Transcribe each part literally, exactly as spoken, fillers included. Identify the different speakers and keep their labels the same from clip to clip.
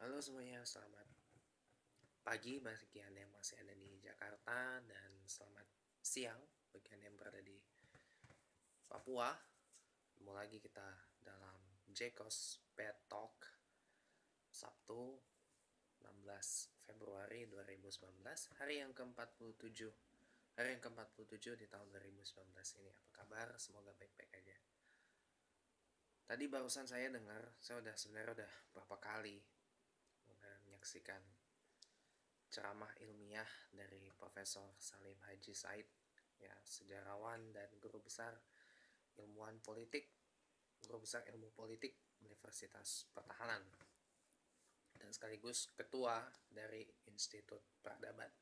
Speaker 1: Halo semuanya, selamat pagi bagi Anda yang masih ada di Jakarta dan selamat siang bagi Anda yang berada di Papua. Ketemu lagi kita dalam Jekos Pet Talk Sabtu enam belas Februari dua ribu sembilan belas, hari yang ke-empat puluh tujuh hari yang ke-empat puluh tujuh di tahun dua ribu sembilan belas ini. Apa kabar? Semoga baik-baik aja. Tadi barusan saya dengar, saya udah sebenarnya udah berapa kali udah menyaksikan ceramah ilmiah dari Profesor Salim Haji Said, ya, sejarawan dan guru besar ilmuwan politik, guru besar ilmu politik Universitas Pertahanan, dan sekaligus ketua dari Institut Peradaban.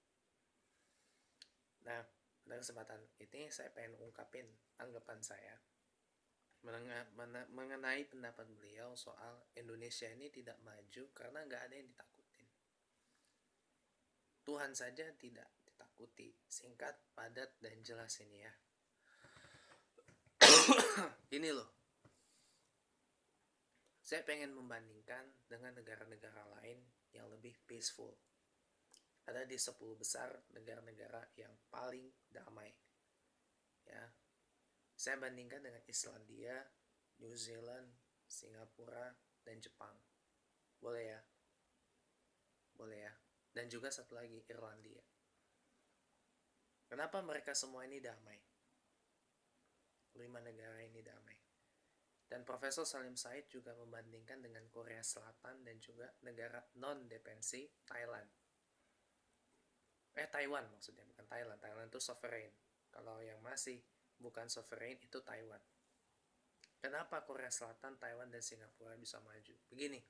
Speaker 1: Nah, pada kesempatan ini saya pengen ungkapin anggapan saya mengenai pendapat beliau soal Indonesia ini tidak maju karena nggak ada yang ditakutin. Tuhan saja tidak ditakuti. Singkat, padat, dan jelas ini ya. Ini loh, saya pengen membandingkan dengan negara-negara lain yang lebih peaceful. Ada di sepuluh besar negara-negara yang paling damai, ya. Saya bandingkan dengan Islandia, New Zealand, Singapura, dan Jepang. Boleh ya? Boleh ya? Dan juga satu lagi, Irlandia. Kenapa mereka semua ini damai? Lima negara ini damai. Dan Profesor Salim Said juga membandingkan dengan Korea Selatan dan juga negara non-depensi Thailand. Eh, Taiwan maksudnya, bukan Thailand. Thailand itu sovereign. Kalau yang masih bukan sovereign itu Taiwan. Kenapa Korea Selatan, Taiwan, dan Singapura bisa maju? Begini,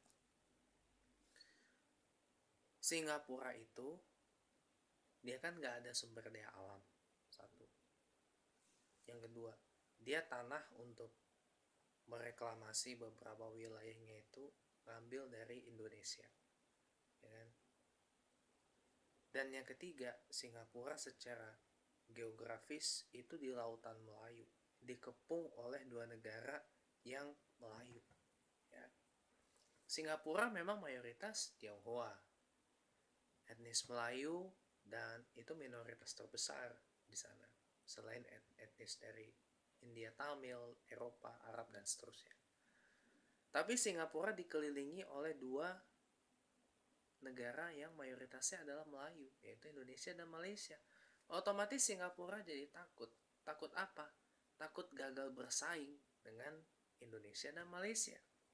Speaker 1: Singapura itu dia kan nggak ada sumber daya alam, satu. Yang kedua, dia tanah untuk mereklamasi beberapa wilayahnya itu ngambil dari Indonesia, ya kan? Dan yang ketiga, Singapura secara geografis itu di Lautan Melayu, dikepung oleh dua negara yang Melayu, ya. Singapura memang mayoritas Tionghoa, etnis Melayu, dan itu minoritas terbesar di sana, selain etnis dari India, Tamil, Eropa, Arab, dan seterusnya. Tapi Singapura dikelilingi oleh dua negara yang mayoritasnya adalah Melayu, yaitu Indonesia dan Malaysia. Otomatis Singapura jadi takut. Takut apa? Takut gagal bersaing dengan Indonesia dan Malaysia.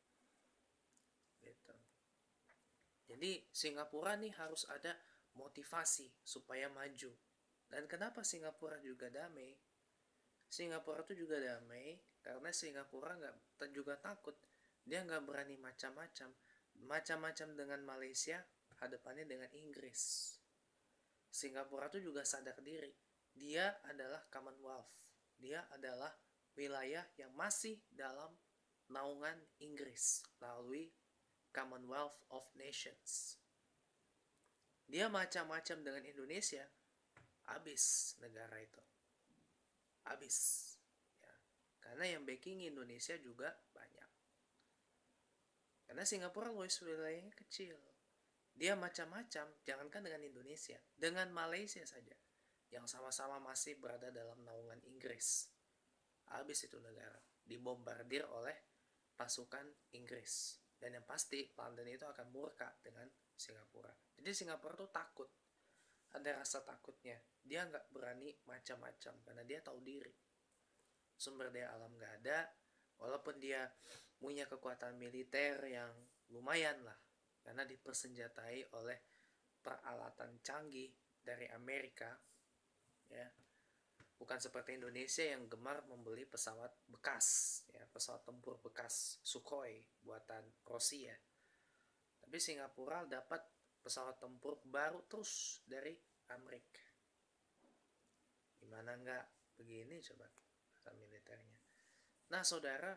Speaker 1: Gitu. Jadi Singapura nih harus ada motivasi supaya maju. Dan kenapa Singapura juga damai? Singapura itu juga damai karena Singapura nggak juga takut. Dia nggak berani macam-macam. Macam-macam dengan Malaysia, hadapannya dengan Inggris. Singapura itu juga sadar diri. Dia adalah Commonwealth. Dia adalah wilayah yang masih dalam naungan Inggris melalui Commonwealth of Nations. Dia macam-macam dengan Indonesia, habis negara itu. Habis. Ya. Karena yang backing Indonesia juga banyak. Karena Singapura luas wilayahnya kecil. Dia macam-macam, jangankan dengan Indonesia, dengan Malaysia saja, yang sama-sama masih berada dalam naungan Inggris. Habis itu negara, dibombardir oleh pasukan Inggris. Dan yang pasti, London itu akan murka dengan Singapura. Jadi Singapura tuh takut. Ada rasa takutnya. Dia nggak berani macam-macam, karena dia tahu diri. Sumber daya alam nggak ada, walaupun dia punya kekuatan militer yang lumayan lah, karena dipersenjatai oleh peralatan canggih dari Amerika, ya. Bukan seperti Indonesia yang gemar membeli pesawat bekas, ya, pesawat tempur bekas Sukhoi buatan Rusia. Tapi Singapura dapat pesawat tempur baru terus dari Amerika. Gimana nggak begini coba militernya? Nah saudara,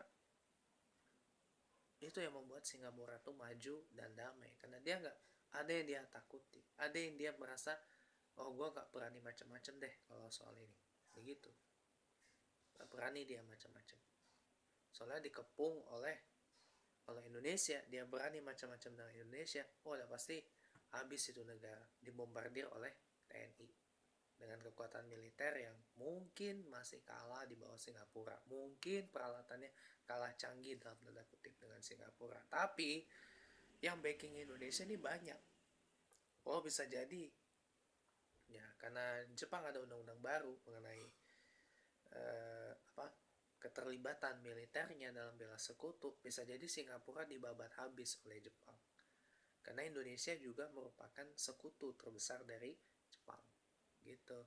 Speaker 1: itu yang membuat Singapura tuh maju dan damai, karena dia nggak ada yang dia takuti, ada yang dia merasa, oh gue nggak berani macam-macam deh kalau soal ini, begitu, nggak berani dia macam-macam, soalnya dikepung oleh Kalau Indonesia, dia berani macam-macam dengan Indonesia, oh udah pasti habis itu negara, dibombardir oleh T N I dengan kekuatan militer yang mungkin masih kalah di bawah Singapura, mungkin peralatannya kalah canggih dalam tanda kutip dengan Singapura, tapi yang backing Indonesia ini banyak. Oh bisa jadi ya, karena Jepang ada undang-undang baru mengenai eh, apa keterlibatan militernya dalam bela sekutu, bisa jadi Singapura dibabat habis oleh Jepang. Karena Indonesia juga merupakan sekutu terbesar dari Jepang. Gitu.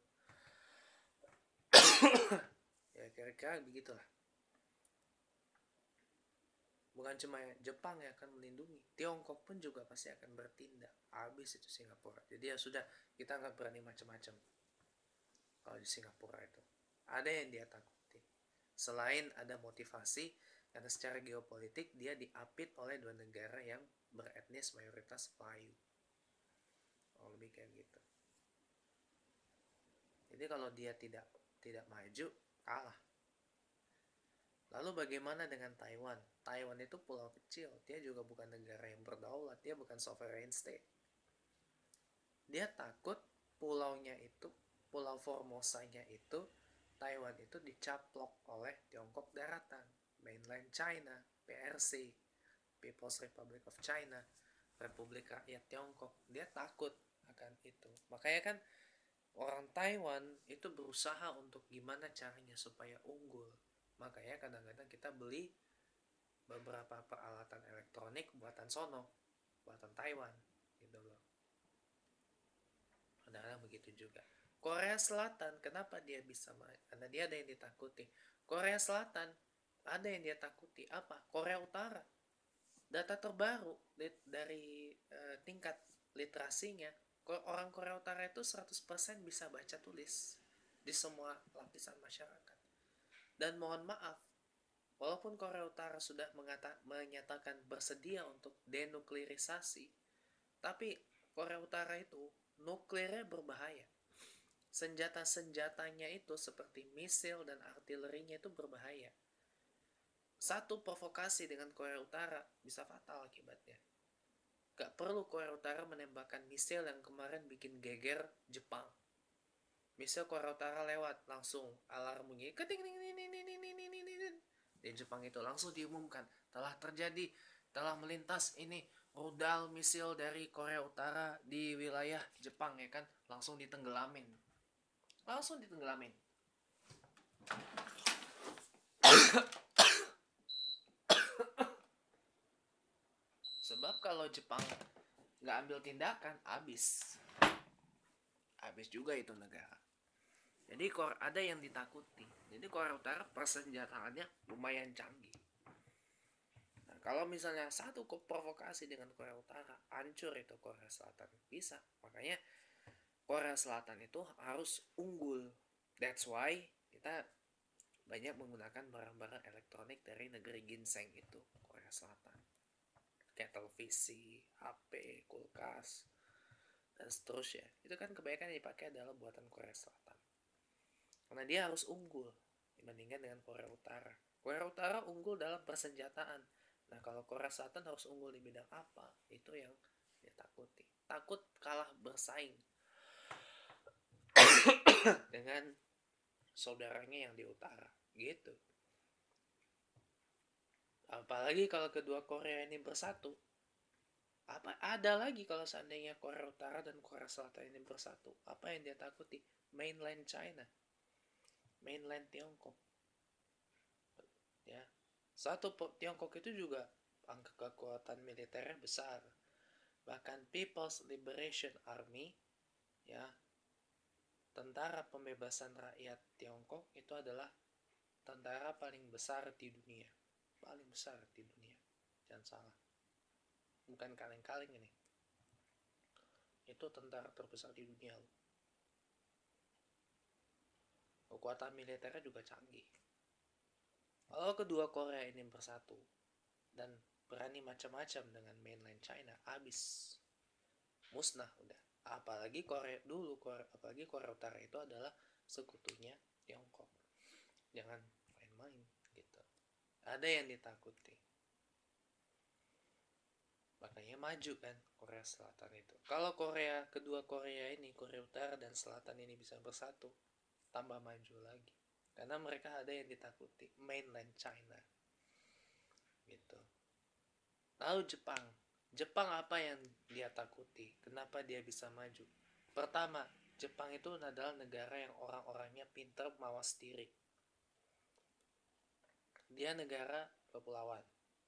Speaker 1: Ya kira-kira begitulah. Bukan cuma Jepang yang akan melindungi, Tiongkok pun juga pasti akan bertindak. Habis itu Singapura. Jadi ya sudah, kita nggak berani macam-macam. Kalau di Singapura itu ada yang dia takuti. Selain ada motivasi, karena secara geopolitik dia diapit oleh dua negara yang beretnis mayoritas Melayu. Oh, lebih kayak gitu. Jadi kalau dia tidak tidak maju, kalah. Lalu bagaimana dengan Taiwan? Taiwan itu pulau kecil, dia juga bukan negara yang berdaulat, dia bukan sovereign state. Dia takut pulaunya itu, pulau Formosanya itu, Taiwan itu dicaplok oleh Tiongkok daratan, mainland China, P R C, People's Republic of China, Republik Rakyat Tiongkok. Dia takut akan itu. Makanya kan orang Taiwan itu berusaha untuk gimana caranya supaya unggul. Makanya kadang-kadang kita beli beberapa peralatan elektronik buatan sono, buatan Taiwan, gitu loh. Kadang-kadang begitu juga. Korea Selatan, kenapa dia bisa main? Karena dia ada yang ditakuti. Korea Selatan, ada yang dia takuti. Apa? Korea Utara. Data terbaru dari uh, tingkat literasinya, orang Korea Utara itu seratus persen bisa baca tulis di semua lapisan masyarakat. Dan mohon maaf, walaupun Korea Utara sudah mengata, menyatakan bersedia untuk denuklirisasi, tapi Korea Utara itu nuklirnya berbahaya. Senjata-senjatanya itu seperti misil dan artilerinya itu berbahaya. Satu provokasi dengan Korea Utara bisa fatal akibatnya. Gak perlu Korea Utara menembakkan misil yang kemarin bikin geger Jepang. Misil Korea Utara lewat, langsung alarm bunyi. Di Jepang itu langsung diumumkan, telah terjadi, telah melintas ini rudal misil dari Korea Utara di wilayah Jepang, ya kan, langsung ditenggelamin. Langsung ditenggelamin. Sebab kalau Jepang nggak ambil tindakan, habis. Habis juga itu negara. Jadi ada yang ditakuti. Jadi Korea Utara persenjataannya lumayan canggih. Nah, kalau misalnya satu provokasi dengan Korea Utara, hancur itu Korea Selatan. Bisa. Makanya Korea Selatan itu harus unggul. That's why kita banyak menggunakan barang-barang elektronik dari negeri ginseng itu, Korea Selatan. Kayak televisi, H P, kulkas, dan seterusnya. Itu kan kebanyakan yang dipakai adalah buatan Korea Selatan. Karena dia harus unggul dibandingkan dengan Korea Utara. Korea Utara unggul dalam persenjataan. Nah, kalau Korea Selatan harus unggul di bidang apa? Itu yang dia takuti. Takut kalah bersaing dengan saudaranya yang di utara, gitu. Apalagi kalau kedua Korea ini bersatu. Apa ada lagi kalau seandainya Korea Utara dan Korea Selatan ini bersatu? Apa yang dia takuti? Mainland China, mainland Tiongkok. Ya, satu Tiongkok itu juga angka kekuatan militernya besar. Bahkan People's Liberation Army, ya, tentara pembebasan rakyat Tiongkok itu adalah tentara paling besar di dunia. Paling besar di dunia. Jangan salah. Bukan kaleng-kaleng ini. Itu tentara terbesar di dunia. Kekuatan militernya juga canggih. Kalau kedua Korea ini bersatu dan berani macam-macam dengan mainland China, habis. Musnah udah. Apalagi Korea dulu, Korea, apalagi Korea Utara itu adalah sekutunya Tiongkok. Jangan main-main gitu. Ada yang ditakuti. makanya maju kan Korea Selatan itu. Kalau Korea kedua Korea ini, Korea Utara dan Selatan ini bisa bersatu, tambah maju lagi. Karena mereka ada yang ditakuti, mainland China. Gitu. Lalu Jepang. Jepang apa yang dia takuti? Kenapa dia bisa maju? Pertama, Jepang itu adalah negara yang orang-orangnya pintar mawas diri. Dia negara kepulauan.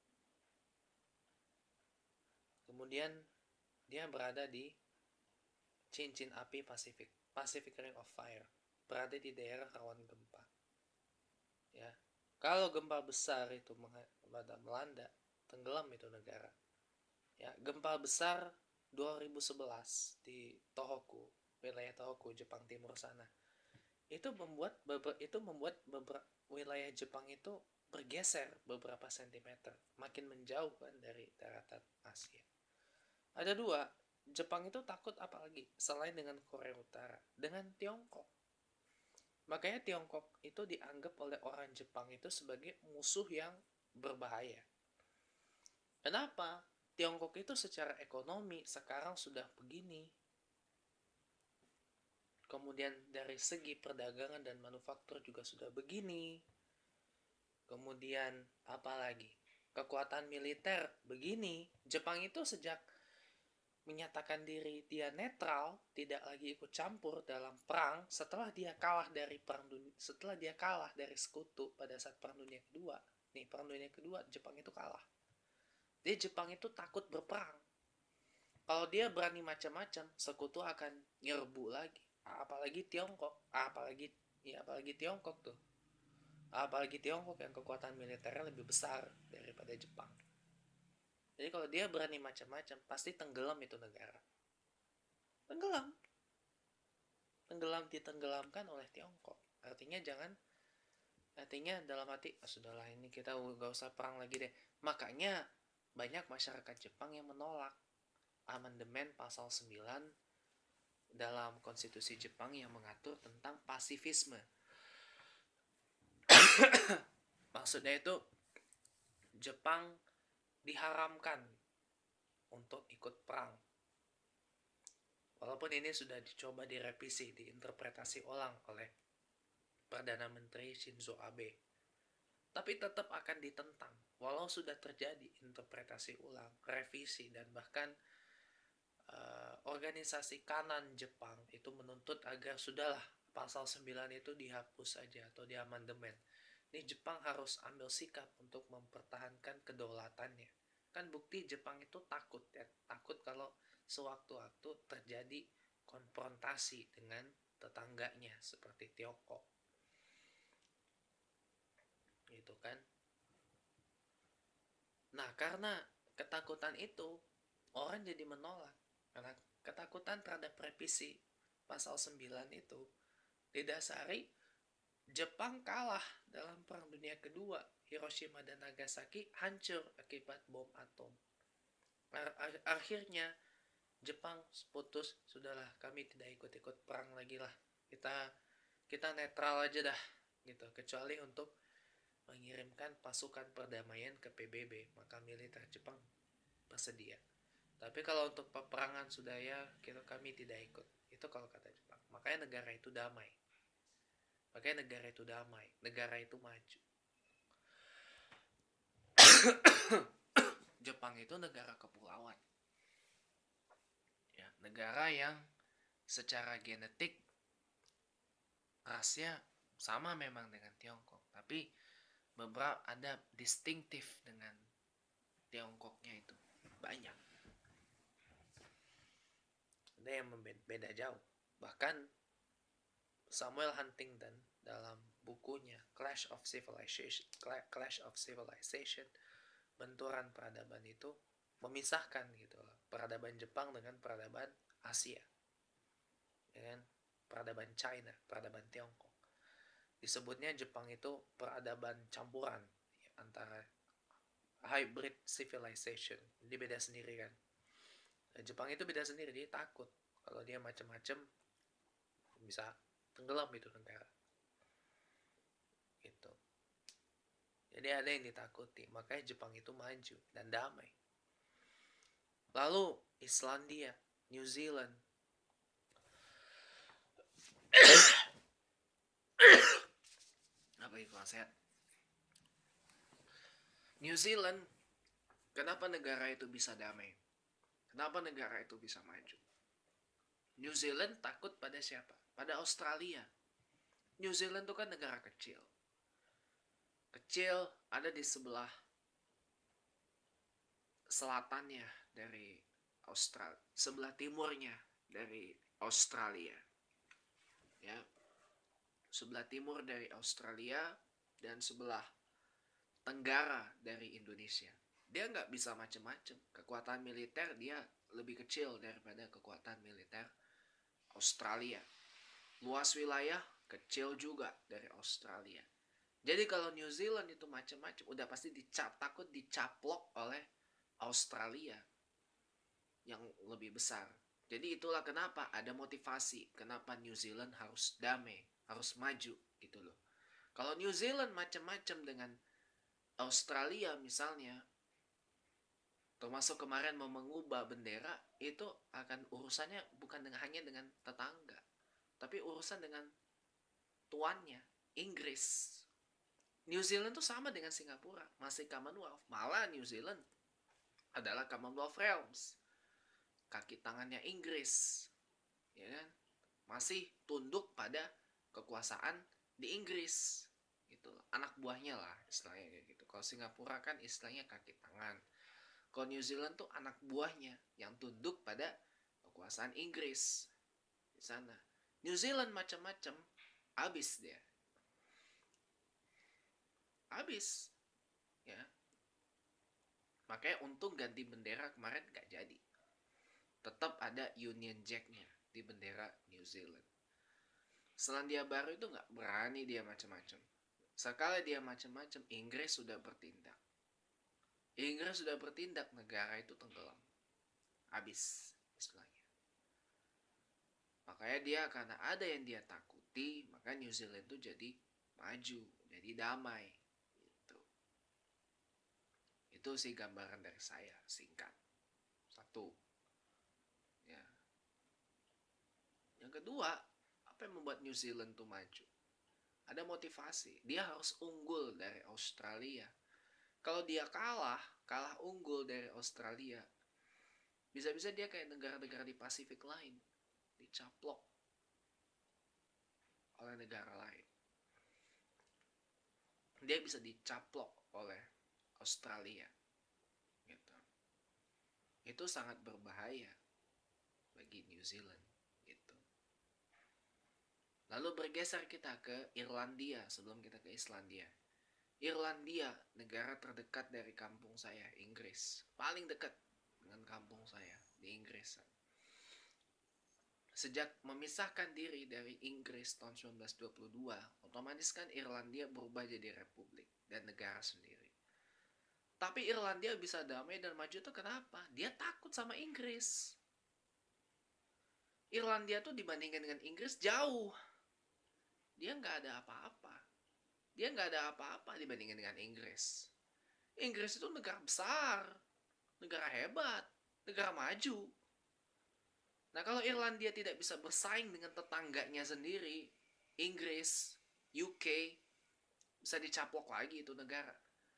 Speaker 1: Kemudian dia berada di cincin api Pasifik, Pacific Ring of Fire, berada di daerah rawan gempa. Ya, kalau gempa besar itu melanda, tenggelam itu negara. Ya, gempa besar dua ribu sebelas di Tohoku, wilayah Tohoku, Jepang Timur sana. Itu membuat itu membuat beberapa wilayah Jepang itu bergeser beberapa sentimeter, makin menjauh kan dari daratan Asia. Ada dua, Jepang itu takut apalagi selain dengan Korea Utara, dengan Tiongkok. Makanya Tiongkok itu dianggap oleh orang Jepang itu sebagai musuh yang berbahaya. Kenapa? Tiongkok itu secara ekonomi sekarang sudah begini. Kemudian dari segi perdagangan dan manufaktur juga sudah begini. Kemudian apalagi? Kekuatan militer begini. Jepang itu sejak menyatakan diri dia netral, tidak lagi ikut campur dalam perang setelah dia kalah dari perang dunia, setelah dia kalah dari sekutu pada saat perang dunia kedua. Nih, perang dunia kedua Jepang itu kalah. Jadi Jepang itu takut berperang. Kalau dia berani macam-macam, sekutu akan nyerbu lagi. Apalagi Tiongkok, apalagi ya apalagi Tiongkok tuh. Apalagi Tiongkok yang kekuatan militernya lebih besar daripada Jepang. Jadi kalau dia berani macam-macam, pasti tenggelam itu negara. Tenggelam. Tenggelam ditenggelamkan oleh Tiongkok. Artinya jangan, artinya dalam hati, oh, sudahlah ini kita gak usah perang lagi deh. Makanya banyak masyarakat Jepang yang menolak amandemen pasal sembilan dalam konstitusi Jepang yang mengatur tentang pasifisme. Maksudnya itu Jepang diharamkan untuk ikut perang. Walaupun ini sudah dicoba direvisi, diinterpretasi ulang oleh Perdana Menteri Shinzo Abe. Tapi tetap akan ditentang. Walau sudah terjadi interpretasi ulang, revisi, dan bahkan uh, organisasi kanan Jepang itu menuntut agar sudahlah pasal sembilan itu dihapus saja atau diamandemen. Ini Jepang harus ambil sikap untuk mempertahankan kedaulatannya. Kan bukti Jepang itu takut ya, takut kalau sewaktu-waktu terjadi konfrontasi dengan tetangganya seperti Tiongkok. Gitu kan. Nah, karena ketakutan itu orang jadi menolak. Karena ketakutan terhadap revisi pasal sembilan itu didasari Jepang kalah dalam Perang Dunia Kedua. Hiroshima dan Nagasaki hancur akibat bom atom. Akhirnya Jepang putus, sudahlah kami tidak ikut-ikut perang lagi lah. Kita kita netral aja dah gitu. Kecuali untuk mengirimkan pasukan perdamaian ke P B B, maka militer Jepang bersedia. Tapi kalau untuk peperangan sudah ya, kita kami tidak ikut. Itu kalau kata Jepang. Makanya negara itu damai. Makanya negara itu damai, negara itu maju. Jepang itu negara kepulauan. Ya, negara yang secara genetik rasnya sama memang dengan Tiongkok, tapi beberapa ada distinktif dengan Tiongkoknya itu banyak. Ada yang beda jauh. Bahkan Samuel Huntington dalam bukunya Clash of Civilization, Clash of Civilization, benturan peradaban itu memisahkan gitu loh, peradaban Jepang dengan peradaban Asia, dengan peradaban China, peradaban Tiongkok. Disebutnya Jepang itu peradaban campuran ya, antara hybrid civilization. Jadi beda sendiri kan. Nah, Jepang itu beda sendiri, dia takut kalau dia macam-macam bisa tenggelam itu negara. Gitu. Jadi ada yang ditakuti, makanya Jepang itu maju dan damai. Lalu Islandia, New Zealand. Apa itu sehat? New Zealand, kenapa negara itu bisa damai? Kenapa negara itu bisa maju? New Zealand takut pada siapa? Pada Australia. New Zealand itu kan negara kecil. Kecil, ada di sebelah selatannya dari Australia, sebelah timurnya dari Australia. Ya. Sebelah timur dari Australia dan sebelah tenggara dari Indonesia. Dia nggak bisa macem-macem. Kekuatan militer dia lebih kecil daripada kekuatan militer Australia. Luas wilayah kecil juga dari Australia. Jadi kalau New Zealand itu macam-macam, udah pasti dicap, takut dicaplok oleh Australia yang lebih besar. Jadi itulah kenapa ada motivasi, kenapa New Zealand harus damai, harus maju gitu loh. Kalau New Zealand macam-macam dengan Australia misalnya, termasuk kemarin mau mengubah bendera, itu akan urusannya bukan dengan, hanya dengan tetangga, tapi urusan dengan tuannya, Inggris. New Zealand tuh sama dengan Singapura, masih Commonwealth. Malah New Zealand adalah Commonwealth Realms, kaki tangannya Inggris, ya kan? Masih tunduk pada kekuasaan di Inggris, gitu. Anak buahnya lah istilahnya kayak gitu. Kalau Singapura kan istilahnya kaki tangan. Kalau New Zealand tuh anak buahnya yang tunduk pada kekuasaan Inggris di sana. New Zealand macam-macam, habis dia. Habis ya, makanya untung ganti bendera kemarin gak jadi, tetap ada Union Jack-nya di bendera New Zealand. Selandia Baru itu gak berani dia macam-macam. Sekali dia macam-macam, Inggris sudah bertindak. Inggris sudah bertindak, negara itu tenggelam, habis istilahnya. Makanya dia, karena ada yang dia takuti, maka New Zealand itu jadi maju, jadi damai. Itu sih gambaran dari saya, singkat. Satu. Ya. Yang kedua, apa yang membuat New Zealand tuh maju? Ada motivasi. Dia harus unggul dari Australia. Kalau dia kalah, kalah unggul dari Australia, bisa-bisa dia kayak negara-negara di Pasifik lain, dicaplok oleh negara lain. Dia bisa dicaplok oleh Australia gitu. Itu sangat berbahaya bagi New Zealand gitu. Lalu bergeser kita ke Irlandia sebelum kita ke Islandia. Irlandia, negara terdekat dari kampung saya, Inggris. Paling dekat dengan kampung saya di Inggris. Sejak memisahkan diri dari Inggris tahun sembilan belas dua puluh dua, otomatis kan Irlandia berubah jadi republik dan negara sendiri. Tapi Irlandia bisa damai dan maju tuh kenapa? Dia takut sama Inggris. Irlandia tuh dibandingkan dengan Inggris jauh. Dia nggak ada apa-apa. Dia nggak ada apa-apa dibandingkan dengan Inggris. Inggris itu negara besar, negara hebat, negara maju. Nah kalau Irlandia tidak bisa bersaing dengan tetangganya sendiri, Inggris, U K, bisa dicaplok lagi itu negara.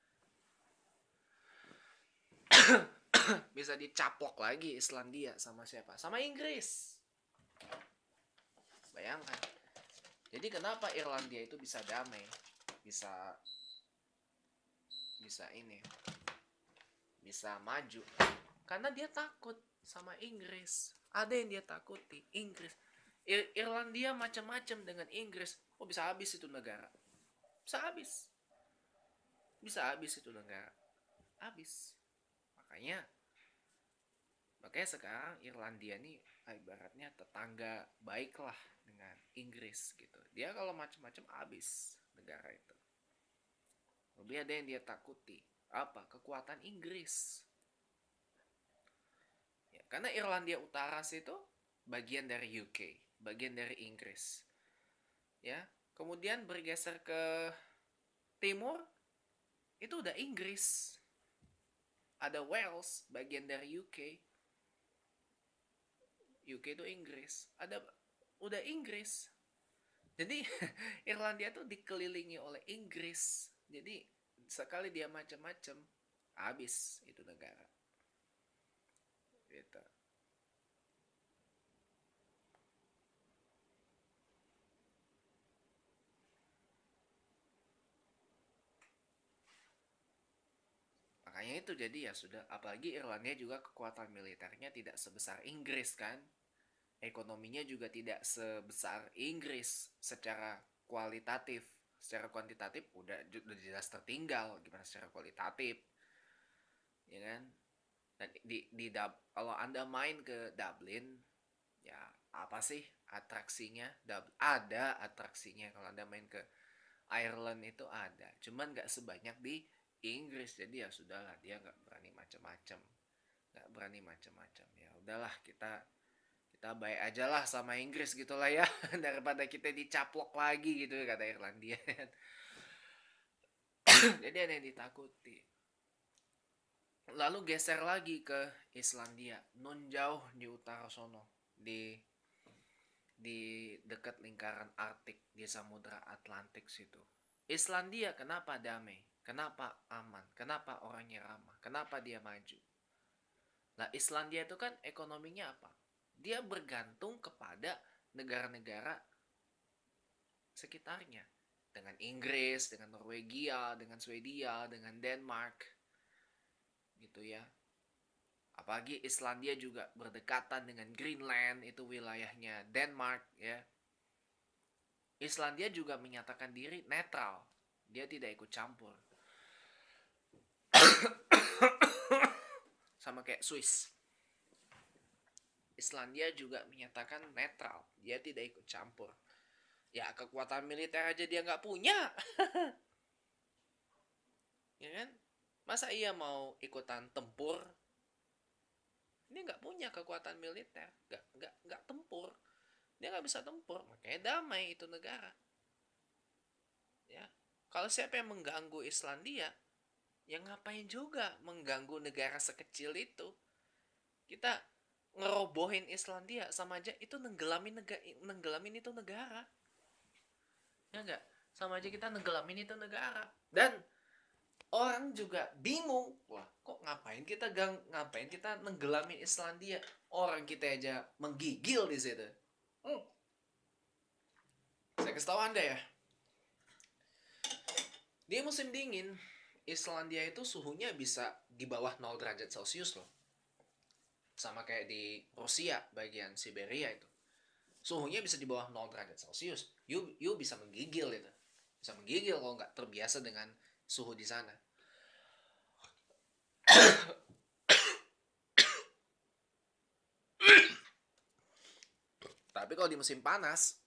Speaker 1: Bisa dicaplok lagi Islandia sama siapa? Sama Inggris. Bayangkan. Jadi kenapa Irlandia itu bisa damai? Bisa bisa ini. Bisa maju. Karena dia takut sama Inggris. Ada yang dia takuti, Inggris. Ir- Irlandia macam-macam dengan Inggris. Oh bisa habis itu negara. Bisa habis. Bisa habis itu negara. Habis. Makanya Makanya sekarang Irlandia nih ibaratnya tetangga baik lah dengan Inggris gitu. Dia kalau macam-macam habis negara itu. Lebih ada yang dia takuti. Apa? Kekuatan Inggris. Ya, karena Irlandia Utara itu bagian dari U K, bagian dari Inggris. Ya, kemudian bergeser ke timur itu udah Inggris. Ada Wales, bagian dari U K. U K itu Inggris, ada udah Inggris. Jadi Irlandia tuh dikelilingi oleh Inggris. Jadi sekali dia macam-macam, habis itu negara. Gitu. Makanya itu jadi ya sudah, apalagi Irlandia juga kekuatan militernya tidak sebesar Inggris kan. Ekonominya juga tidak sebesar Inggris secara kualitatif. Secara kuantitatif udah, udah jelas tertinggal, gimana secara kualitatif. Ya kan? Dan di, di kalau Anda main ke Dublin, ya apa sih atraksinya? Ada atraksinya kalau Anda main ke Ireland itu ada, cuman nggak sebanyak di Inggris. Jadi ya sudahlah, dia nggak berani macam-macam, nggak berani macam-macam. Ya udahlah, kita kita baik aja lah sama Inggris gitulah ya daripada kita dicaplok lagi gitu kata Irlandia. Jadi ada yang ditakuti. Lalu geser lagi ke Islandia, non jauh di utara sono, di di dekat lingkaran Arktik, di Samudra Atlantik situ. Islandia kenapa damai? Kenapa aman? Kenapa orangnya ramah? Kenapa dia maju? Nah, Islandia itu kan ekonominya apa? Dia bergantung kepada negara-negara sekitarnya. Dengan Inggris, dengan Norwegia, dengan Swedia, dengan Denmark. Gitu ya. Apalagi Islandia juga berdekatan dengan Greenland, itu wilayahnya Denmark ya. Islandia juga menyatakan diri netral. Dia tidak ikut campur. Sama kayak Swiss. Islandia juga menyatakan netral. Dia tidak ikut campur. Ya kekuatan militer aja dia nggak punya. Ya kan? Masa iya mau ikutan tempur? Dia nggak punya kekuatan militer. Nggak, nggak, nggak tempur. Dia nggak bisa tempur. Makanya damai itu negara. Ya. Kalau siapa yang mengganggu Islandia, ya ngapain juga mengganggu negara sekecil itu. Kita ngerobohin Islandia sama aja itu nenggelamin negara, nenggelamin itu negara. Ya enggak? Sama aja kita nenggelamin itu negara. Dan orang juga bingung, wah kok ngapain kita gang, ngapain kita nenggelamin Islandia? Orang kita aja menggigil di situ. Hmm. Saya kasih tahu Anda ya. Di musim dingin, Islandia itu suhunya bisa di bawah nol derajat Celcius loh. Sama kayak di Rusia bagian Siberia itu. Suhunya bisa di bawah nol derajat Celcius. You, you bisa menggigil itu. Bisa menggigil kalau nggak terbiasa dengan suhu di sana. Tapi kalau di musim panas,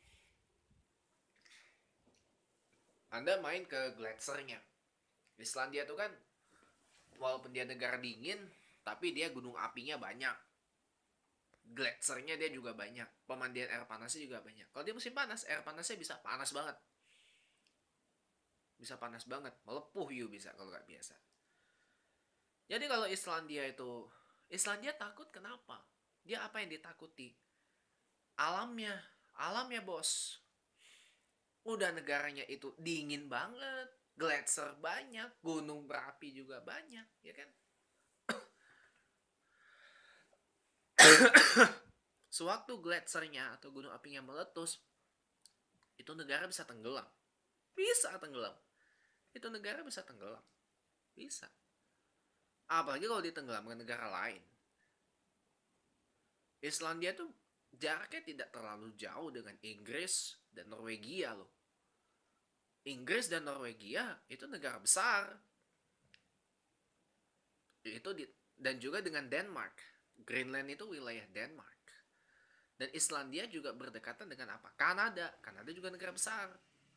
Speaker 1: Anda main ke gletsernya. Islandia itu kan walaupun dia negara dingin, tapi dia gunung apinya banyak. Gletsernya dia juga banyak. Pemandian air panasnya juga banyak. Kalau di musim panas, air panasnya bisa panas banget. Bisa panas banget. Melepuh you bisa kalau nggak biasa. Jadi kalau Islandia itu, Islandia takut kenapa? Dia apa yang ditakuti? Alamnya. Alamnya bos. Udah negaranya itu dingin banget. Gletser banyak. Gunung berapi juga banyak. Ya kan? Sewaktu gletsernya atau gunung apinya meletus, itu negara bisa tenggelam. Bisa tenggelam. Itu negara bisa tenggelam. Bisa. Apalagi kalau ditenggelamkan negara lain. Islandia tuh jaraknya tidak terlalu jauh dengan Inggris dan Norwegia loh. Inggris dan Norwegia itu negara besar. Itu di, dan juga dengan Denmark. Greenland itu wilayah Denmark. Dan Islandia juga berdekatan dengan apa? Kanada. Kanada juga negara besar.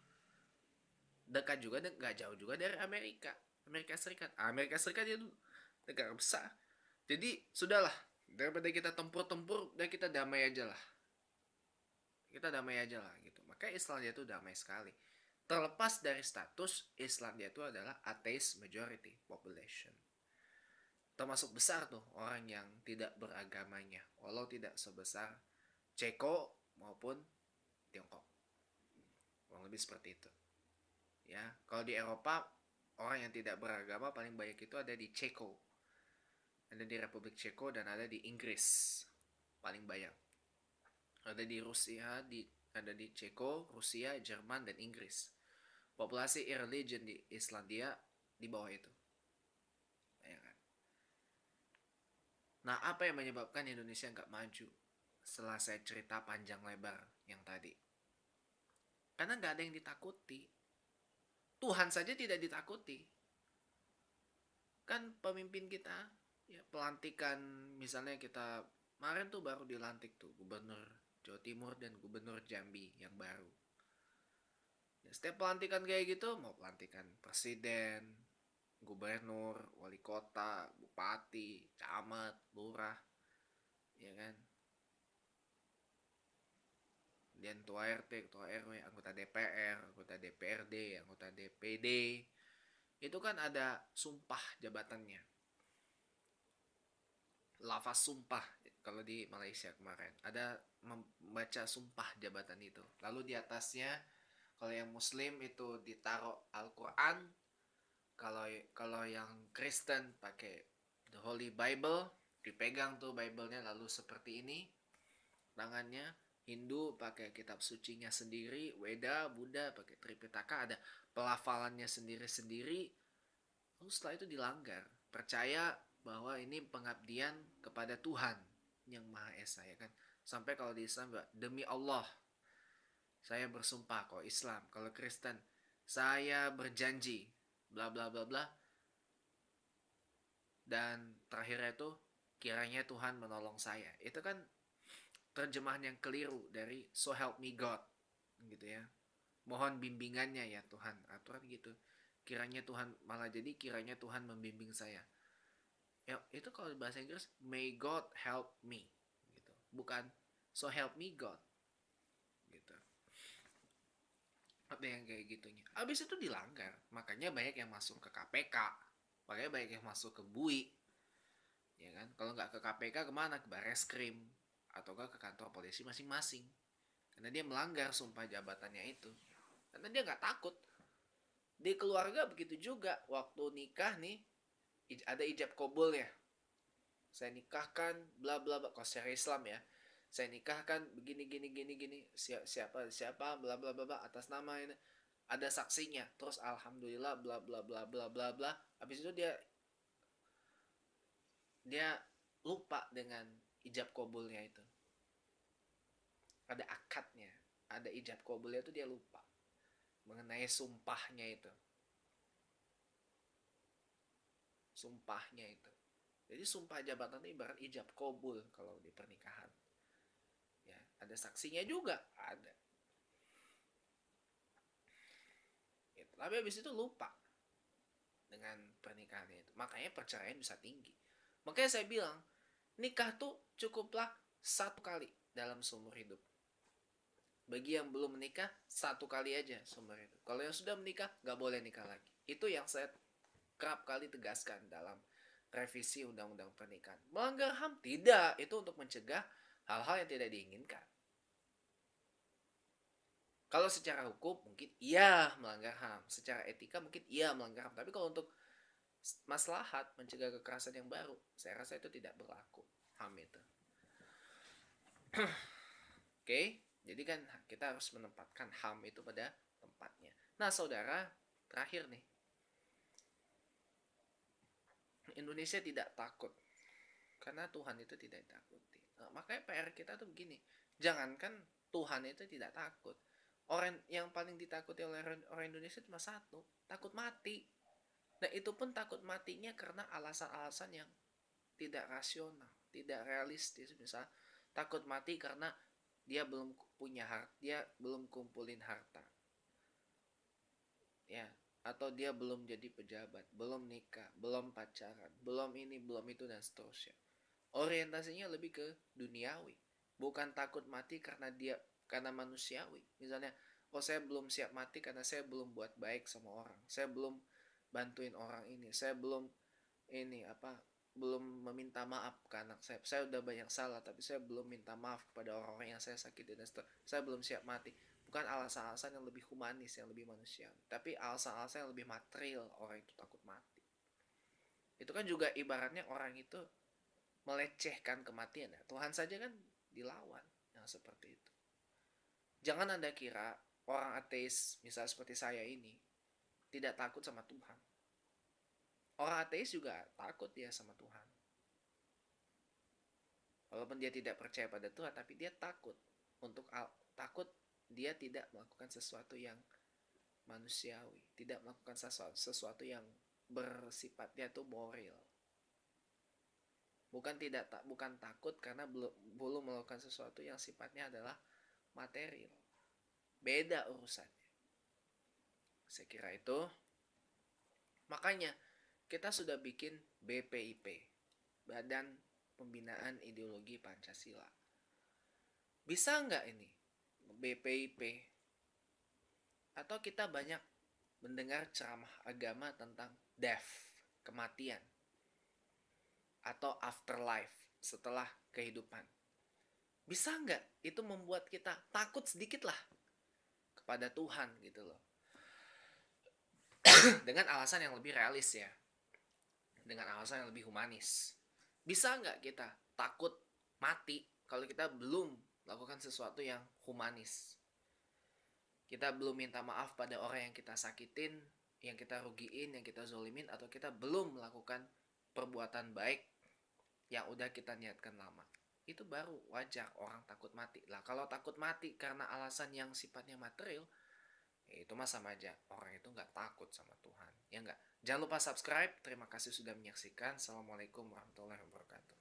Speaker 1: Dekat juga, nggak jauh juga dari Amerika. Amerika Serikat. Amerika Serikat itu negara besar. Jadi sudahlah, daripada kita tempur-tempur, dan kita damai aja lah. Kita damai aja lah gitu. Maka Islandia itu damai sekali. Terlepas dari status, Islandia itu adalah atheist majority population. termasuk besar tuh orang yang tidak beragamanya, walau tidak sebesar Ceko maupun Tiongkok. Kurang lebih seperti itu. Ya, kalau di Eropa orang yang tidak beragama paling banyak itu ada di Ceko, ada di Republik Ceko, dan ada di Inggris paling banyak. Ada di Rusia, di ada di Ceko, Rusia, Jerman, dan Inggris. Populasi irreligion di Islandia di bawah itu. Ya kan? Nah, apa yang menyebabkan Indonesia nggak maju? Setelah saya cerita panjang lebar yang tadi. Karena nggak ada yang ditakuti. Tuhan saja tidak ditakuti. Kan pemimpin kita, ya pelantikan misalnya kita, kemarin tuh baru dilantik tuh Gubernur Jawa Timur dan Gubernur Jambi yang baru. Ya, setiap pelantikan kayak gitu, mau pelantikan presiden, gubernur, wali kota, bupati, camat, lurah, ya kan, dan ketua R T, ketua R W, anggota D P R, anggota D P R D, anggota D P D, itu kan ada sumpah jabatannya, lafaz sumpah. Kalau di Malaysia kemarin ada membaca sumpah jabatan itu, lalu di atasnya kalau yang Muslim itu ditaruh Al-Quran, kalau kalau yang Kristen pakai The Holy Bible, dipegang tuh Bible-nya lalu seperti ini tangannya. Hindu pakai kitab sucinya sendiri, Weda, Buddha pakai Tripitaka, ada pelafalannya sendiri-sendiri. Lalu setelah itu dilanggar, percaya bahwa ini pengabdian kepada Tuhan yang Maha Esa, ya kan. Sampai kalau di Islam, demi Allah saya bersumpah. Kalau Islam, kalau Kristen, saya berjanji, bla bla bla bla. Dan terakhirnya itu, kiranya Tuhan menolong saya. Itu kan terjemahan yang keliru dari so help me God, gitu ya. Mohon bimbingannya ya Tuhan, aturan gitu. Kiranya Tuhan, malah jadi kiranya Tuhan membimbing saya. Ya, itu kalau bahasa Inggris may God help me, gitu. Bukan so help me God, gitu. Ada yang kayak gitunya. Abis itu dilanggar, makanya banyak yang masuk ke K P K, makanya banyak yang masuk ke B U I, ya kan. Kalau nggak ke K P K kemana? Ke Bareskrim atau ke kantor polisi masing-masing, karena dia melanggar sumpah jabatannya itu. Karena dia nggak takut. Di keluarga begitu juga, waktu nikah nih ada ijab kabul ya, saya nikahkan bla bla bla, kalau secara Islam ya, saya nikahkan begini gini gini gini, siapa siapa bla bla bla atas nama ini, ada saksinya, terus alhamdulillah bla bla bla bla bla bla. Habis itu dia dia lupa dengan ijab kabulnya itu, ada akadnya, ada ijab kabulnya itu, dia lupa mengenai sumpahnya itu, sumpahnya itu. Jadi sumpah jabatan itu ibarat ijab kabul kalau di pernikahan. Ya, ada saksinya juga, ada. Gitu. Tapi habis itu lupa dengan pernikahan itu. Makanya perceraian bisa tinggi. Makanya saya bilang, nikah tuh cukuplah satu kali dalam seumur hidup. Bagi yang belum menikah, satu kali aja seumur hidup. Kalau yang sudah menikah, gak boleh nikah lagi. Itu yang saya kerap kali tegaskan dalam revisi undang-undang pernikahan. Melanggar H A M? Tidak. Itu untuk mencegah hal-hal yang tidak diinginkan. Kalau secara hukum mungkin iya melanggar H A M. Secara etika mungkin iya melanggar H A M. Tapi kalau untuk maslahat mencegah kekerasan yang baru, saya rasa itu tidak berlaku H A M itu. Oke, okay? Jadi kan kita harus menempatkan H A M itu pada tempatnya. Nah saudara, terakhir nih, Indonesia tidak takut karena Tuhan itu tidak ditakuti. Nah, makanya P R kita tuh begini, jangankan Tuhan itu tidak takut, orang yang paling ditakuti oleh orang Indonesia cuma satu, takut mati. Nah itu pun takut matinya karena alasan-alasan yang tidak rasional, tidak realistis. Misal takut mati karena dia belum punya harta, dia belum kumpulin harta, ya, atau dia belum jadi pejabat, belum nikah, belum pacaran, belum ini, belum itu, dan seterusnya. Orientasinya lebih ke duniawi, bukan takut mati karena dia karena manusiawi. Misalnya, oh saya belum siap mati karena saya belum buat baik sama orang, saya belum bantuin orang ini, saya belum ini apa belum meminta maaf ke anak saya. Saya udah banyak salah, tapi saya belum minta maaf kepada orang-orang yang saya sakiti dan saya belum siap mati. Bukan alasan-alasan yang lebih humanis, yang lebih manusiawi, tapi alasan-alasan yang lebih material orang itu takut mati. Itu kan juga ibaratnya orang itu melecehkan kematian ya. Tuhan saja kan dilawan yang seperti itu. Jangan Anda kira orang ateis, misalnya seperti saya ini, tidak takut sama Tuhan. Orang ateis juga takut dia sama Tuhan. Walaupun dia tidak percaya pada Tuhan, tapi dia takut untuk takut dia tidak melakukan sesuatu yang manusiawi, tidak melakukan sesuatu, sesuatu yang bersifatnya itu moral. Bukan tidak tak bukan takut karena belum belum melakukan sesuatu yang sifatnya adalah material. Beda urusannya. Saya kira itu. Makanya kita sudah bikin B P I P, Badan Pembinaan Ideologi Pancasila. Bisa nggak ini B P I P? Atau kita banyak mendengar ceramah agama tentang death, kematian, atau afterlife, setelah kehidupan. Bisa nggak itu membuat kita takut sedikit lah kepada Tuhan gitu loh. Dengan alasan yang lebih realis ya. Dengan alasan yang lebih humanis. Bisa nggak kita takut mati kalau kita belum melakukan sesuatu yang humanis? Kita belum minta maaf pada orang yang kita sakitin, yang kita rugiin, yang kita zolimin, atau kita belum melakukan perbuatan baik yang udah kita niatkan lama. Itu baru wajar orang takut mati. Lah kalau takut mati karena alasan yang sifatnya material, ya itu mah sama aja. Orang itu nggak takut sama Tuhan. Ya nggak? Jangan lupa subscribe. Terima kasih sudah menyaksikan. Assalamualaikum warahmatullahi wabarakatuh.